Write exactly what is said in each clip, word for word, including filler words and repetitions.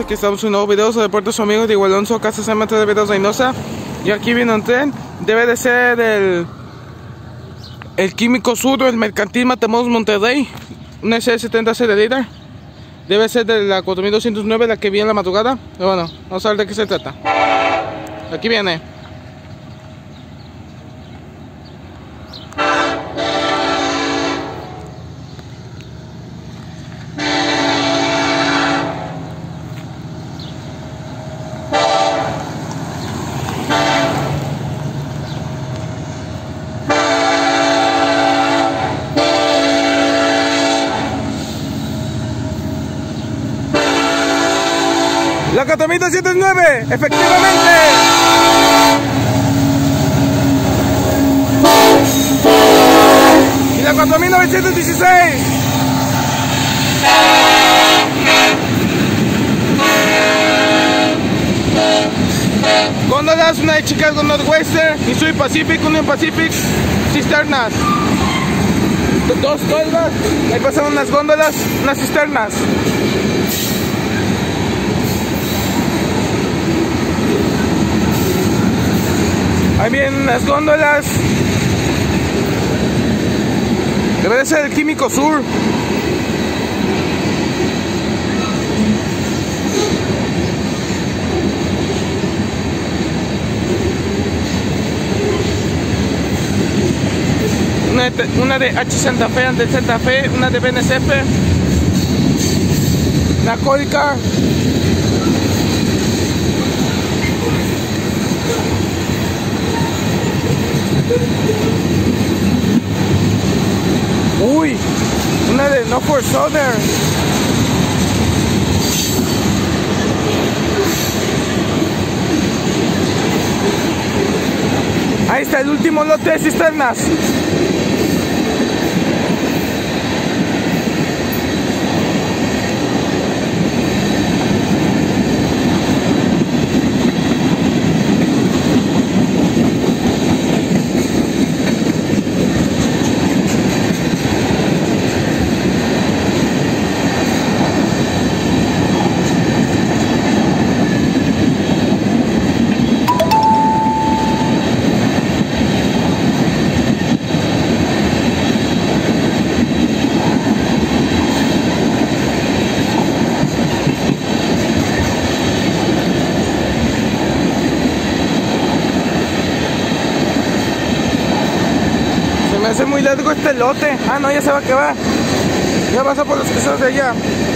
aquí estamos en un nuevo video sobre Puerto su amigo Diego Alonso, Casa San Mateo de Videos Reynosa. Y aquí viene un tren, debe de ser el el Químico Sur, el Mercantil Matamoros Monterrey, una S setenta C de líder. Debe ser de la cuatro mil doscientos nueve, la que viene en la madrugada. Pero bueno, vamos a ver de qué se trata. Aquí viene. La cuatro mil doscientos nueve, efectivamente. Y la cuatro mil novecientos dieciséis. Góndolas, una de Chicago Northwestern, Missouri Pacific, Union Pacific, cisternas. Dos tolvas, ahí pasaron unas góndolas, unas cisternas. Ahí vienen las góndolas. Debe de ser el Químico Sur. Una de, una de H Santa Fe, de Santa Fe, una de B N C F, una Colcar. Uy, una de Norfolk Southern. Ahí está el último lote de cisternas. Me hace muy largo este lote. Ah, no, ya se va a acabar. Ya pasa por los pisos de allá.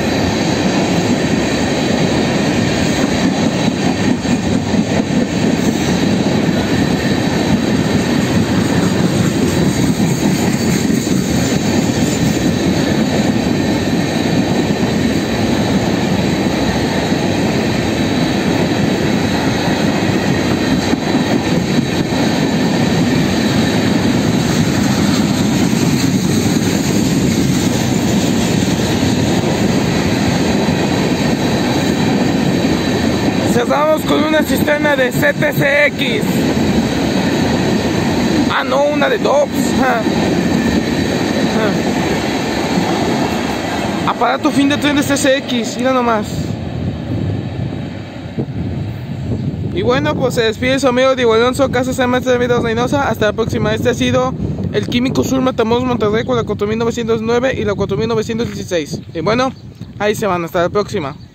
Cerramos con una cisterna de C T C X. Ah, no, una de Dobbs. Ah. Ah. Aparato fin de tren de C C X, mira nomás. Y bueno, pues se despide su amigo Diego Alonso, Casa San Mateo de Videos Reynosa. Hasta la próxima. Este ha sido el Químico Sur Matamoros Monterrey con la cuatro mil novecientos nueve y la cuatro mil novecientos dieciséis. Y bueno, ahí se van. Hasta la próxima.